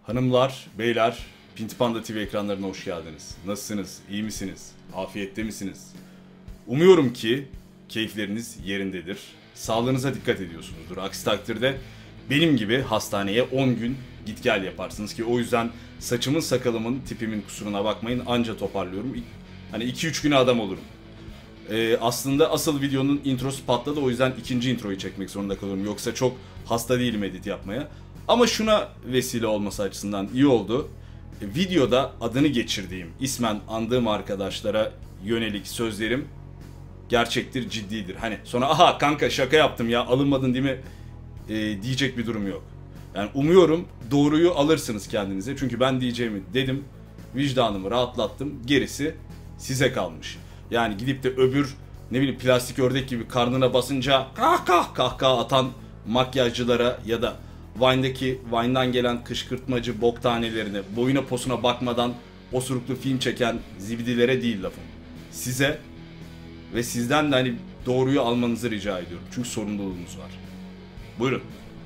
Hanımlar, beyler, Pinti Panda TV ekranlarına hoş geldiniz. Nasılsınız? İyi misiniz? Afiyette misiniz? Umuyorum ki keyifleriniz yerindedir. Sağlığınıza dikkat ediyorsunuzdur. Aksi takdirde benim gibi hastaneye 10 gün git gel yaparsınız ki o yüzden saçımın, sakalımın, tipimin kusuruna bakmayın, anca toparlıyorum. Hani 2-3 güne adam olurum. Aslında asıl videonun introsu patladı, o yüzden ikinci introyu çekmek zorunda kalıyorum. Yoksa çok hasta değilim edit yapmaya. Ama şuna vesile olması açısından iyi oldu. Videoda adını geçirdiğim, ismen andığım arkadaşlara yönelik sözlerim gerçektir, ciddidir. Hani sonra aha kanka şaka yaptım ya alınmadın değil mi diyecek bir durum yok. Yani umuyorum doğruyu alırsınız kendinize. Çünkü ben diyeceğimi dedim, vicdanımı rahatlattım, gerisi size kalmış. Yani gidip de öbür ne bileyim plastik ördek gibi karnına basınca kahkaha atan makyajcılara ya da Vine'dan gelen kışkırtmacı bok tanelerine, boyuna posuna bakmadan osuruklu film çeken zibidilere değil lafım. Size ve sizden de hani doğruyu almanızı rica ediyorum. Çünkü sorumluluğumuz var. Buyurun.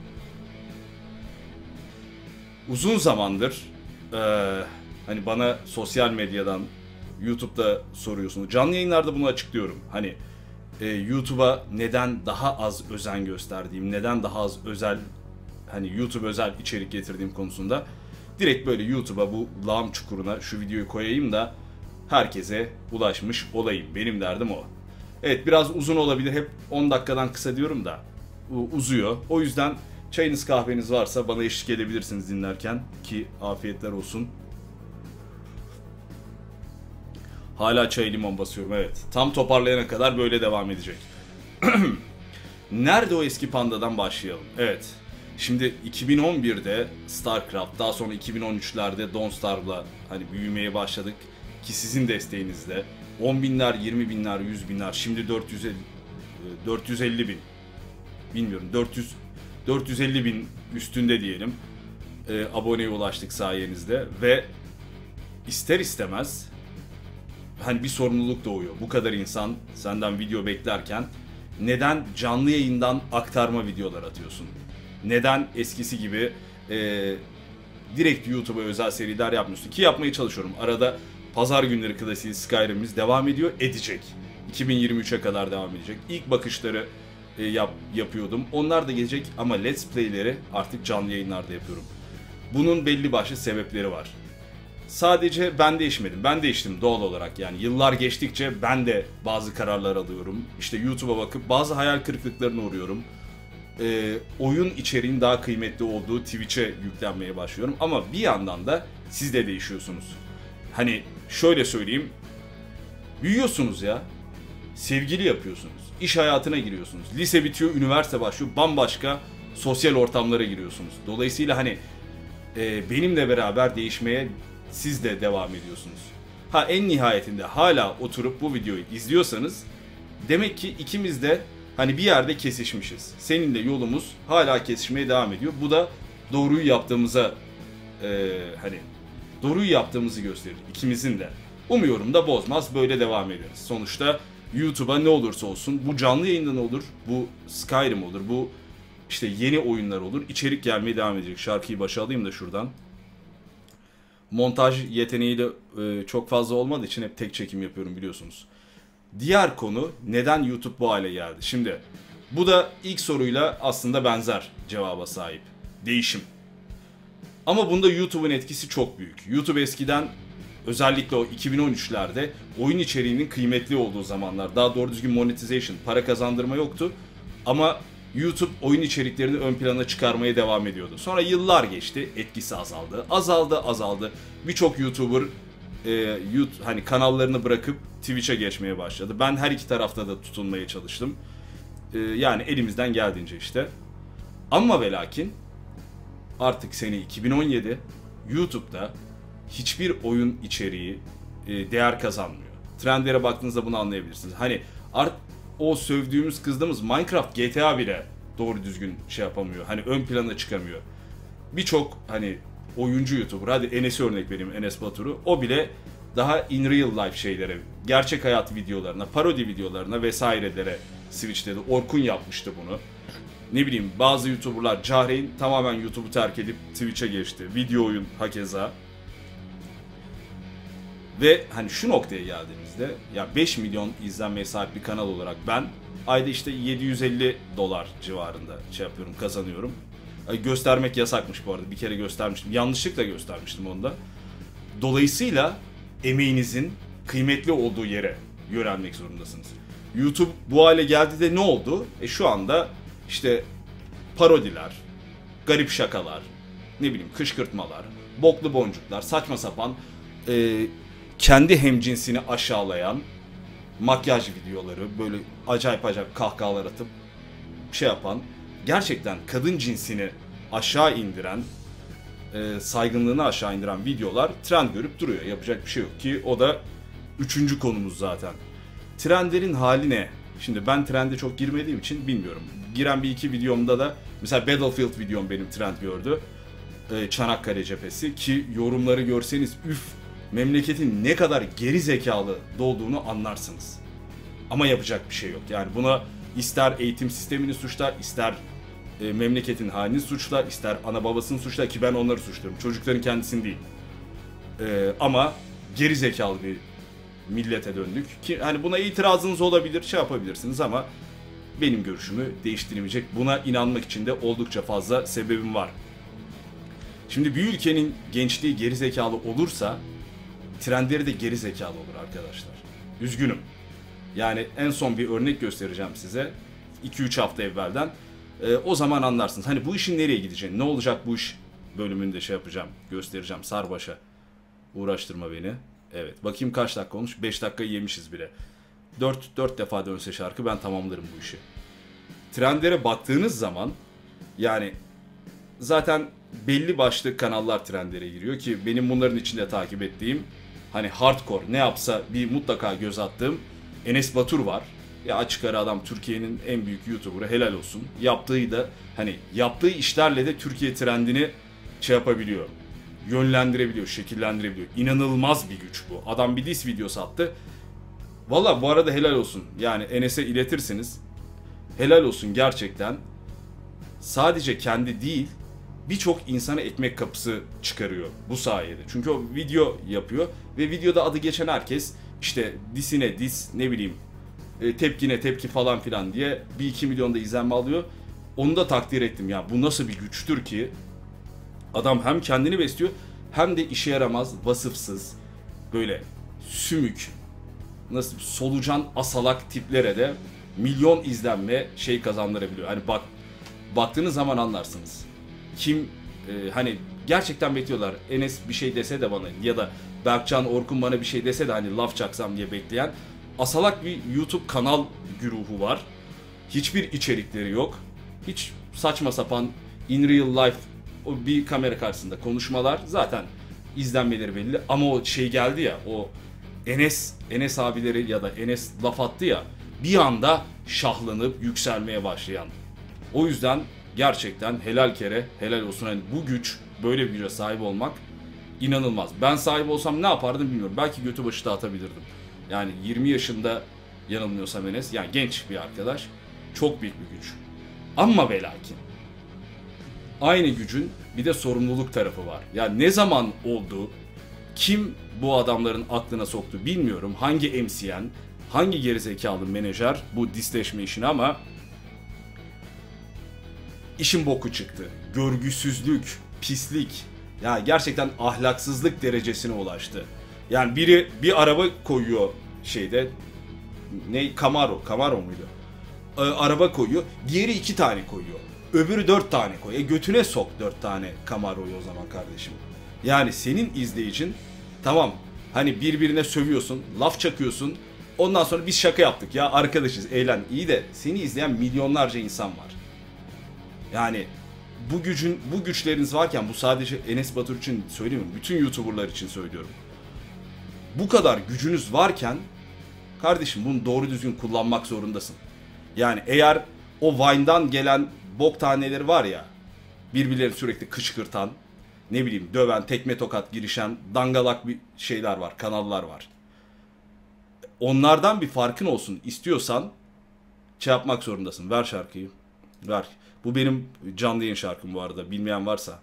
Uzun zamandır hani bana sosyal medyadan, YouTube'da soruyorsunuz. Canlı yayınlarda bunu açıklıyorum. Hani YouTube'a neden daha az özen gösterdiğim, neden daha az özel, hani YouTube özel içerik getirdiğim konusunda direkt böyle YouTube'a bu lağım çukuruna şu videoyu koyayım da herkese ulaşmış olayım. Benim derdim o. Evet, biraz uzun olabilir. Hep 10 dakikadan kısa diyorum da uzuyor. O yüzden çayınız kahveniz varsa bana eşlik edebilirsiniz dinlerken ki afiyetler olsun. Hala çay limon basıyorum, evet. Tam toparlayana kadar böyle devam edecek. Nerede o eski pandadan başlayalım? Evet. Şimdi 2011'de StarCraft, daha sonra 2013'lerde Dawnstar'la hani büyümeye başladık ki sizin desteğinizle 10 binler, 20 binler, 100 binler, şimdi 450 bin, bilmiyorum 450 bin üstünde diyelim aboneye ulaştık sayenizde ve ister istemez hani bir sorumluluk doğuyor. Bu kadar insan senden video beklerken neden canlı yayından aktarma videolar atıyorsun? Neden eskisi gibi direkt YouTube'a özel seriler yapmıyorsun? Ki yapmaya çalışıyorum. Arada pazar günleri klasiği Skyrim'imiz devam ediyor, edecek. 2023'e kadar devam edecek. İlk bakışları yapıyordum. Onlar da gelecek ama Let's Play'leri artık canlı yayınlarda yapıyorum. Bunun belli başlı sebepleri var. Sadece ben değişmedim. Ben değiştim doğal olarak. Yani yıllar geçtikçe ben de bazı kararlar alıyorum. İşte YouTube'a bakıp bazı hayal kırıklıklarına uğruyorum. Oyun içeriğin daha kıymetli olduğu Twitch'e yüklenmeye başlıyorum. Ama bir yandan da siz de değişiyorsunuz. Hani şöyle söyleyeyim. Büyüyorsunuz ya. Sevgili yapıyorsunuz. İş hayatına giriyorsunuz. Lise bitiyor, üniversite başlıyor. Bambaşka sosyal ortamlara giriyorsunuz. Dolayısıyla hani benimle beraber değişmeye siz de devam ediyorsunuz. Ha, en nihayetinde hala oturup bu videoyu izliyorsanız demek ki ikimiz de hani bir yerde kesişmişiz. Seninle yolumuz hala kesişmeye devam ediyor. Bu da doğruyu yaptığımıza hani doğruyu yaptığımızı gösterir ikimizin de. Umuyorum da bozmaz, böyle devam ederiz. Sonuçta YouTube'a ne olursa olsun, bu canlı yayından olur, bu Skyrim olur, bu işte yeni oyunlar olur, içerik gelmeye devam edecek. Şarkıyı başa alayım da şuradan. Montaj yeteneği de çok fazla olmadığı için hep tek çekim yapıyorum biliyorsunuz. Diğer konu, neden YouTube bu hale geldi? Şimdi bu da ilk soruyla aslında benzer cevaba sahip. Değişim. Ama bunda YouTube'un etkisi çok büyük. YouTube eskiden, özellikle o 2013'lerde oyun içeriğinin kıymetli olduğu zamanlar, daha doğru düzgün monetization, para kazandırma yoktu. Ama YouTube oyun içeriklerini ön plana çıkarmaya devam ediyordu. Sonra yıllar geçti, etkisi azaldı. Birçok YouTuber hani kanallarını bırakıp Twitch'e geçmeye başladı. Ben her iki tarafta da tutunmaya çalıştım. Yani elimizden geldiğince işte. Ama ve lakin artık sene 2017, YouTube'da hiçbir oyun içeriği değer kazanmıyor. Trendlere baktığınızda bunu anlayabilirsiniz. Hani o sövdüğümüz, kızdığımız Minecraft, GTA bile doğru düzgün şey yapamıyor. Hani ön plana çıkamıyor. Birçok hani oyuncu YouTuber, hadi Enes'i örnek vereyim, Enes Batur'u. O bile daha in real life şeylere, gerçek hayat videolarına, parodi videolarına vesairelere switchledi. Orkun yapmıştı bunu. Ne bileyim, bazı YouTuber'lar, Cahreyn tamamen YouTube'u terk edip Twitch'e geçti. Video oyun hakeza. Ve hani şu noktaya geldiğimizde, ya 5 milyon izlenmeye sahip bir kanal olarak ben ayda işte $750 civarında şey yapıyorum, kazanıyorum. Göstermek yasakmış bu arada. Bir kere göstermiştim. Yanlışlıkla göstermiştim onu da. Dolayısıyla emeğinizin kıymetli olduğu yere yönelmek zorundasınız. YouTube bu hale geldi de ne oldu? Şu anda işte parodiler, garip şakalar, ne bileyim kışkırtmalar, boklu boncuklar, saçma sapan kendi hemcinsini aşağılayan makyaj videoları, böyle acayip acayip kahkahalar atıp şey yapan, gerçekten kadın cinsini aşağı indiren, saygınlığını aşağı indiren videolar trend görüp duruyor. Yapacak bir şey yok ki, o da 3. konumuz zaten. Trendlerin hali ne? Şimdi ben trende çok girmediğim için bilmiyorum. Giren bir iki videomda da mesela Battlefield videom benim trend gördü. Çanakkale cephesi, ki yorumları görseniz üf, memleketin ne kadar geri zekalı olduğunu anlarsınız. Ama yapacak bir şey yok. Yani buna ister eğitim sistemini suçlar, ister memleketin halini suçlar, ister ana babasını suçlar, ki ben onları suçluyorum. Çocukların kendisini değil. Ama geri zekalı bir millete döndük. Ki hani buna itirazınız olabilir, şey yapabilirsiniz ama benim görüşümü değiştirmeyecek. Buna inanmak için de oldukça fazla sebebim var. Şimdi bir ülkenin gençliği geri zekalı olursa trendleri de geri zekalı olur arkadaşlar. Üzgünüm. Yani en son bir örnek göstereceğim size. 2-3 hafta evvelden. O zaman anlarsınız. Hani bu işin nereye gideceğini, ne olacak bu iş bölümünde şey yapacağım, göstereceğim. Sarbaşa. Uğraştırma beni. Evet. Bakayım kaç dakika olmuş? 5 dakikayı yemişiz bile. 4 defa dönse şarkı ben tamamlarım bu işi. Trendlere baktığınız zaman yani zaten belli başlı kanallar trendlere giriyor ki benim bunların içinde takip ettiğim, hani hardcore ne yapsa bir mutlaka göz attığım Enes Batur var. Ya açık ara adam Türkiye'nin en büyük YouTuber'ı, helal olsun. Yaptığı işlerle de Türkiye trendini şey yapabiliyor. Yönlendirebiliyor, şekillendirebiliyor. İnanılmaz bir güç bu. Adam bir diss videosu attı. Valla bu arada helal olsun. Yani Enes'e iletirsiniz. Helal olsun gerçekten. Sadece kendi değil, birçok insana ekmek kapısı çıkarıyor bu sayede. Çünkü o video yapıyor ve videoda adı geçen herkes işte dissine diss, ne bileyim tepkine tepki falan filan diye 1-2 milyon da izlenme alıyor. Onu da takdir ettim ya. Bu nasıl bir güçtür ki adam hem kendini besliyor hem de işe yaramaz, vasıfsız, böyle sümük, nasıl solucan asalak tiplere de milyon izlenme şey kazandırabiliyor. Hani baktığınız zaman anlarsınız. Kim hani gerçekten bekliyorlar. Enes bir şey dese de bana, ya da Berkcan Orkun bana bir şey dese de hani laf çaksam diye bekleyen asalak bir YouTube kanal güruhu var. Hiçbir içerikleri yok. Hiç saçma sapan in real life o bir kamera karşısında konuşmalar, zaten izlenmeleri belli ama o şey geldi ya, o Enes abileri ya da Enes laf attı ya, bir anda şahlanıp yükselmeye başlayan. O yüzden gerçekten helal kere helal olsun. Yani bu güç, böyle bir güce sahip olmak inanılmaz. Ben sahip olsam ne yapardım bilmiyorum. Belki götü başı dağıtabilirdim. Yani 20 yaşında yanılmıyorsam Enes, yani genç bir arkadaş. Çok büyük bir güç. Ama ve lakin aynı gücün bir de sorumluluk tarafı var. Yani ne zaman oldu, kim bu adamların aklına soktu bilmiyorum. Hangi MCN, hangi gerizekalı menajer bu disleşme işini, ama işin boku çıktı. Görgüsüzlük, pislik, yani gerçekten ahlaksızlık derecesine ulaştı. Yani biri bir araba koyuyor şeyde, Camaro muydu? Araba koyuyor, diğeri 2 tane koyuyor. Öbürü 4 tane koyuyor. Götüne sok 4 tane Camaro'yu o zaman kardeşim. Yani senin izleyicin, tamam hani birbirine sövüyorsun, laf çakıyorsun. Ondan sonra biz şaka yaptık ya arkadaşız, eğlen, iyi de seni izleyen milyonlarca insan var. Yani bu güçleriniz varken, bu sadece Enes Batur için söylemiyorum, bütün YouTuber'lar için söylüyorum. Bu kadar gücünüz varken kardeşim bunu doğru düzgün kullanmak zorundasın. Yani eğer o Vine'dan gelen bok taneleri var ya, birbirlerini sürekli kışkırtan, ne bileyim döven, tekme tokat girişen dangalak bir şeyler var, kanallar var. Onlardan bir farkın olsun istiyorsan şey yapmak zorundasın. Ver şarkıyı. Var. Bu benim canlı yayın şarkım bu arada. Bilmeyen varsa.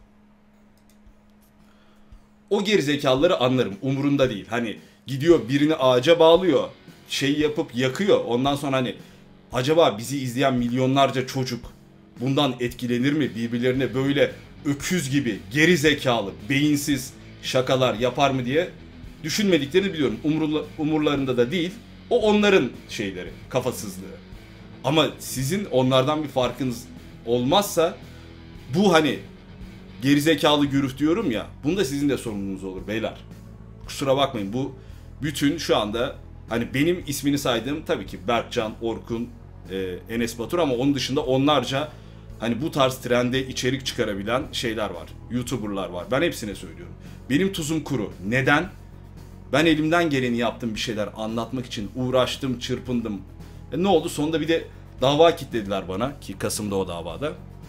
O gerizekalıları anlarım. Umurunda değil. Hani gidiyor birini ağaca bağlıyor. Şey yapıp yakıyor. Ondan sonra hani acaba bizi izleyen milyonlarca çocuk bundan etkilenir mi? Birbirlerine böyle öküz gibi gerizekalı, beyinsiz şakalar yapar mı diye düşünmediklerini biliyorum. Umurlarında da değil. O onların şeyleri, kafasızlığı. Ama sizin onlardan bir farkınız olmazsa bu hani gerizekalı gürüf diyorum ya, bunda sizin de sorumluluğunuz olur beyler. Kusura bakmayın, bu bütün şu anda hani benim ismini saydığım tabii ki Berkcan, Orkun, Enes Batur ama onun dışında onlarca hani bu tarz trende içerik çıkarabilen şeyler var. YouTuber'lar var. Ben hepsine söylüyorum. Benim tuzum kuru. Neden? Ben elimden geleni yaptım, bir şeyler anlatmak için uğraştım, çırpındım. Ne oldu? Sonunda bir de dava kilitlediler bana ki Kasım'da o davada.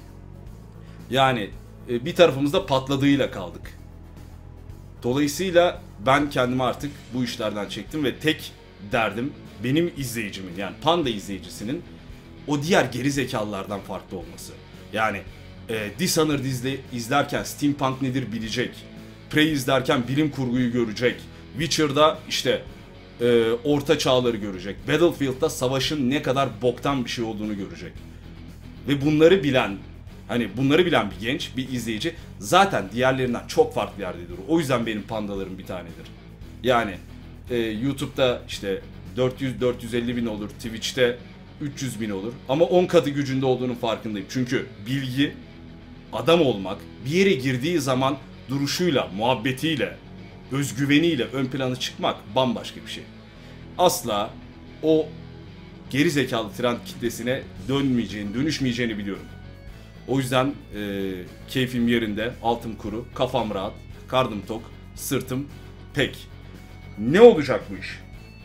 Yani bir tarafımızda patladığıyla kaldık. Dolayısıyla ben kendimi artık bu işlerden çektim ve tek derdim benim izleyicimin, yani Panda izleyicisinin o diğer geri zekalılardan farklı olması. Yani Dishonored izlerken steampunk nedir bilecek. Prey izlerken bilim kurguyu görecek. Witcher'da işte orta çağları görecek. Battlefield'da savaşın ne kadar boktan bir şey olduğunu görecek. Ve bunları bilen, hani bunları bilen bir genç, bir izleyici zaten diğerlerinden çok farklı yerde durur. O yüzden benim pandalarım bir tanedir. Yani YouTube'da işte 400-450 bin olur, Twitch'te 300 bin olur. Ama 10 katı gücünde olduğunun farkındayım. Çünkü bilgi, adam olmak, bir yere girdiği zaman duruşuyla, muhabbetiyle, özgüveniyle ön plana çıkmak bambaşka bir şey. Asla o geri zekalı trend kitlesine dönüşmeyeceğini biliyorum. O yüzden keyfim yerinde, altım kuru, kafam rahat, karnım tok, sırtım pek. Ne olacak bu iş?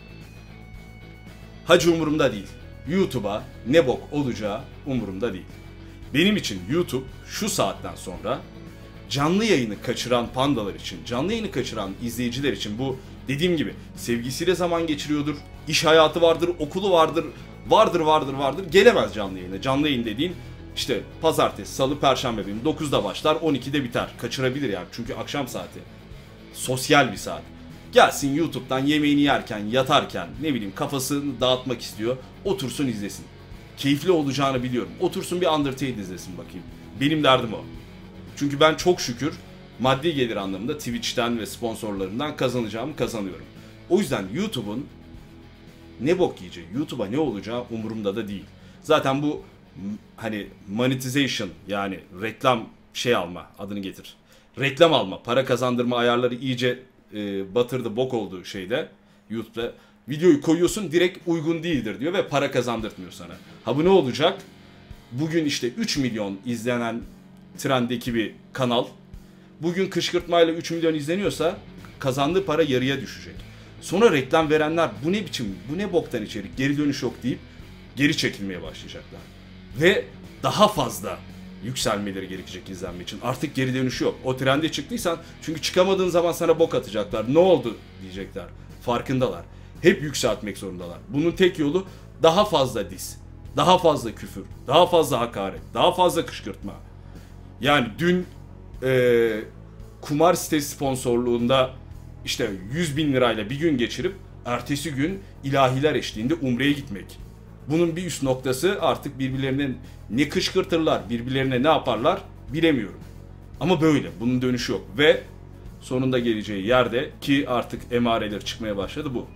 Hacı umurumda değil. YouTube'a ne bok olacağı umurumda değil. Benim için YouTube şu saatten sonra canlı yayını kaçıran pandalar için, canlı yayını kaçıran izleyiciler için, bu dediğim gibi sevgisiyle zaman geçiriyordur, iş hayatı vardır, okulu vardır, gelemez canlı yayına. Canlı yayın dediğin işte pazartesi, salı, perşembe günü 9'da başlar, 12'de biter. Kaçırabilir yani çünkü akşam saati. Sosyal bir saat. Gelsin YouTube'dan yemeğini yerken, yatarken, ne bileyim kafasını dağıtmak istiyor. Otursun izlesin. Keyifli olacağını biliyorum. Otursun bir Undertale izlesin bakayım. Benim derdim o. Çünkü ben çok şükür maddi gelir anlamında Twitch'ten ve sponsorlarından kazanacağımı kazanıyorum. O yüzden YouTube'un ne bok yiyeceği, YouTube'a ne olacağı umurumda da değil. Zaten bu hani monetization, yani reklam şey alma, adını getir. Reklam alma, para kazandırma ayarları iyice batırdı, bok oldu şeyde, YouTube'da. Videoyu koyuyorsun, direkt uygun değildir diyor ve para kazandırtmıyor sana. Ha bu ne olacak? Bugün işte 3 milyon izlenen trendeki bir kanal, bugün kışkırtmayla 3 milyon izleniyorsa kazandığı para yarıya düşecek. Sonra reklam verenler bu ne biçim, bu ne boktan içerik, geri dönüş yok deyip geri çekilmeye başlayacaklar. Ve daha fazla yükselmeleri gerekecek izlenme için. Artık geri dönüşü yok. O trende çıktıysan, çünkü çıkamadığın zaman sana bok atacaklar. Ne oldu diyecekler. Farkındalar. Hep yükseltmek zorundalar. Bunun tek yolu daha fazla diss, daha fazla küfür, daha fazla hakaret, daha fazla kışkırtma. Yani dün kumar sitesi sponsorluğunda işte 100 bin lirayla bir gün geçirip ertesi gün ilahiler eşliğinde Umre'ye gitmek. Bunun bir üst noktası artık birbirlerine ne kışkırtırlar, birbirlerine ne yaparlar bilemiyorum. Ama böyle, bunun dönüşü yok ve sonunda geleceği yerde, ki artık emareler çıkmaya başladı, bu.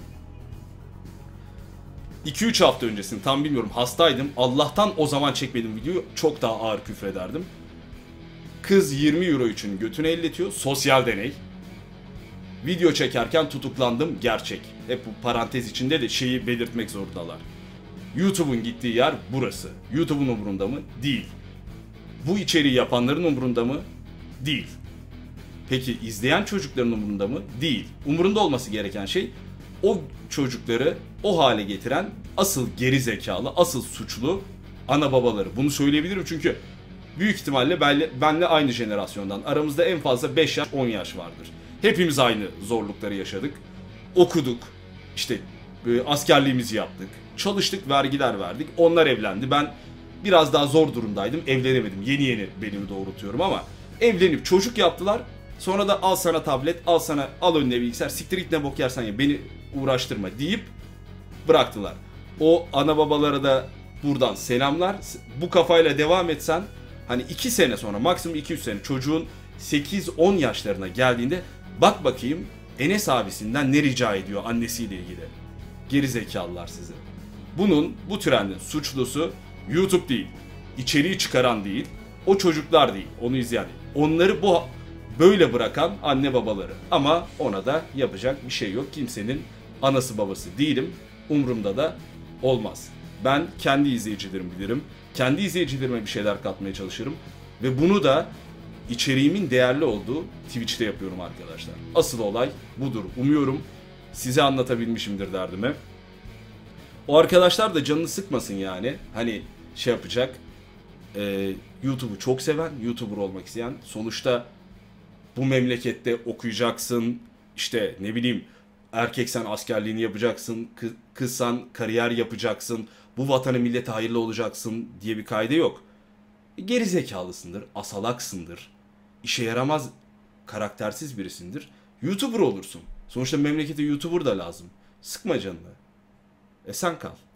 2-3 hafta öncesini tam bilmiyorum, hastaydım. Allah'tan o zaman çekmedim videoyu, çok daha ağır küfrederdim. Kız 20 euro için götünü elletiyor, sosyal deney. Video çekerken tutuklandım, gerçek. Hep bu parantez içinde de şeyi belirtmek zorundalar. YouTube'un gittiği yer burası. YouTube'un umurunda mı? Değil. Bu içeriği yapanların umurunda mı? Değil. Peki izleyen çocukların umurunda mı? Değil. Umurunda olması gereken şey, o çocukları o hale getiren asıl geri zekalı, asıl suçlu ana babaları. Bunu söyleyebilirim çünkü büyük ihtimalle benle aynı jenerasyondan. Aramızda en fazla 5 yaş, 10 yaş vardır. Hepimiz aynı zorlukları yaşadık. Okuduk. İşte askerliğimizi yaptık. Çalıştık, vergiler verdik. Onlar evlendi. Ben biraz daha zor durumdaydım. Evlenemedim. Yeni yeni belimi doğrultuyorum ama evlenip çocuk yaptılar. Sonra da al sana tablet, al önüne bilgisayar, siktir git ne bok yersen ya, beni uğraştırma deyip bıraktılar. O ana babalara da buradan selamlar. Bu kafayla devam etsen hani 2 sene sonra, maksimum 2-3 sene, çocuğun 8-10 yaşlarına geldiğinde bak bakayım Enes abisinden ne rica ediyor annesiyle ilgili. Geri zekalılar sizi. Bu trendin suçlusu YouTube değil. İçeriği çıkaran değil. O çocuklar değil. Onu izleyen değil. Onları böyle bırakan anne babaları. Ama ona da yapacak bir şey yok. Kimsenin anası babası değilim. Umurumda da olmaz. Ben kendi izleyicilerimi bilirim. Kendi izleyicilerime bir şeyler katmaya çalışırım. Ve bunu da içeriğimin değerli olduğu Twitch'te yapıyorum arkadaşlar. Asıl olay budur. Umuyorum size anlatabilmişimdir derdimi. O arkadaşlar da canını sıkmasın yani. Hani şey yapacak. YouTube'u çok seven, YouTuber olmak isteyen. Sonuçta bu memlekette okuyacaksın. İşte ne bileyim, erkeksen askerliğini yapacaksın. Kızsan kariyer yapacaksın. Bu vatana millete hayırlı olacaksın diye bir kaydı yok. Geri zekalısındır, asalaksındır. İşe yaramaz, karaktersiz birisindir. YouTuber olursun. Sonuçta memlekete YouTuber da lazım. Sıkma canını. Esen kal.